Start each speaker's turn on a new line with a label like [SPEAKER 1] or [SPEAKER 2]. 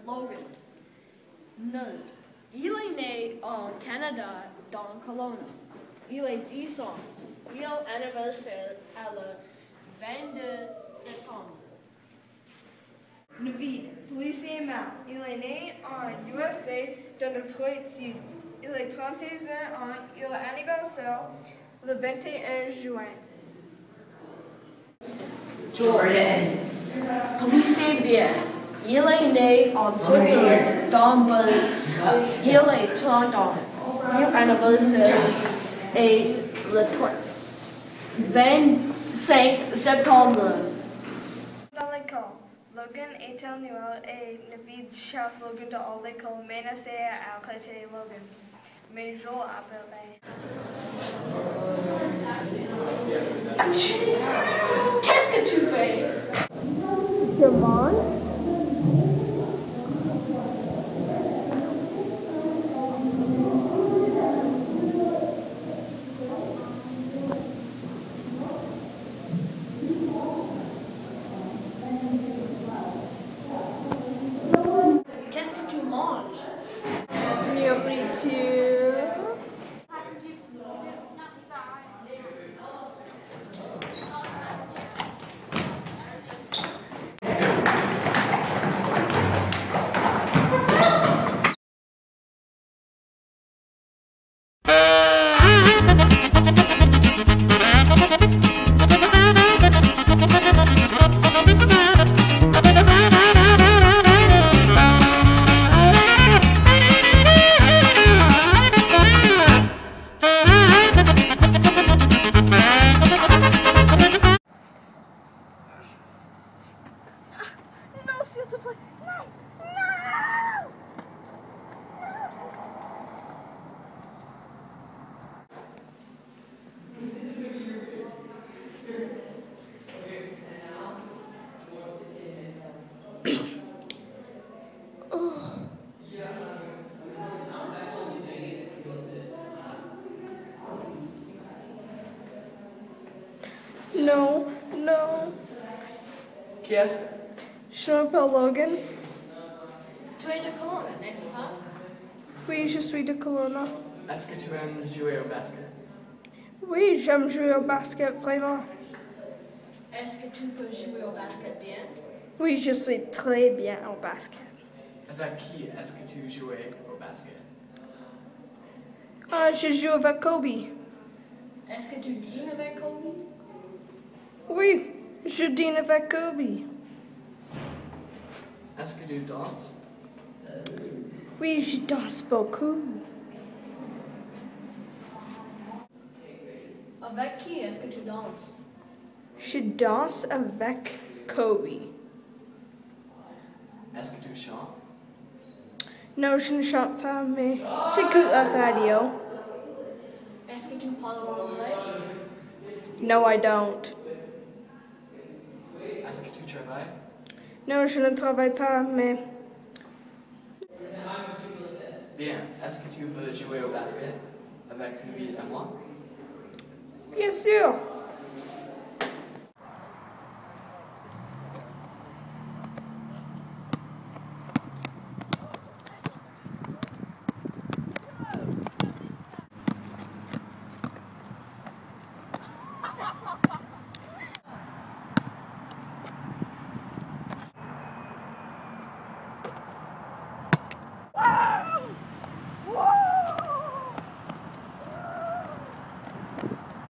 [SPEAKER 1] Logan. Nul. Il est né au Canada, dans Kelowna. Il est 10 ans. Il anniversaire à le 22 septembre.
[SPEAKER 2] Navid, policier mâle. Il est né en USA, dans Detroit Sud. Il est 36 ans. Il a anniversaire le 21 juin.
[SPEAKER 3] Jordan.
[SPEAKER 1] Policier bien. Il est né en Switzerland, dans Bâle. Il est 30 ans. Il anniversaire est le 25 septembre.
[SPEAKER 2] Dans l'école, Logan est annuel et Navid chasse Logan dans l'école, menacé à arrêter Logan. Mais je l'appellerai.
[SPEAKER 1] Qu'est-ce que tu fais?
[SPEAKER 2] Je mange.
[SPEAKER 1] Qu'est-ce que tu manges?
[SPEAKER 2] Nourriture. No, s'il te plaît. No! No! No, no.
[SPEAKER 3] Qui est-ce?
[SPEAKER 2] Je m'appelle Logan.
[SPEAKER 1] Tu es de Kelowna, n'est-ce pas?
[SPEAKER 2] Oui, je suis de Kelowna.
[SPEAKER 3] Est-ce que tu aimes jouer au basket?
[SPEAKER 2] Oui, j'aime jouer au basket, vraiment.
[SPEAKER 1] Est-ce que tu peux jouer au basket bien?
[SPEAKER 2] Oui, je suis très bien au basket.
[SPEAKER 3] Avec qui est-ce que tu jouais au basket?
[SPEAKER 2] Ah, je joue avec Kobe.
[SPEAKER 1] Est-ce que tu dînes avec Kobe?
[SPEAKER 2] Oui, je dîne avec Kobe.
[SPEAKER 3] Est-ce que tu danses?
[SPEAKER 2] Oui, je danse beaucoup.
[SPEAKER 1] Avec qui est-ce que tu danses?
[SPEAKER 2] Je danse avec Kobe.
[SPEAKER 3] Est-ce que tu chantes?
[SPEAKER 2] Non, je ne chante pas, mais j'écoute la radio.
[SPEAKER 1] Est-ce que tu parles anglais?
[SPEAKER 2] No, I don't.
[SPEAKER 3] Est-ce que tu travailles?
[SPEAKER 2] Non, je ne travaille pas, mais
[SPEAKER 3] Bien. Est-ce que tu veux jouer au basket avec Navid et moi?
[SPEAKER 2] bien sûr.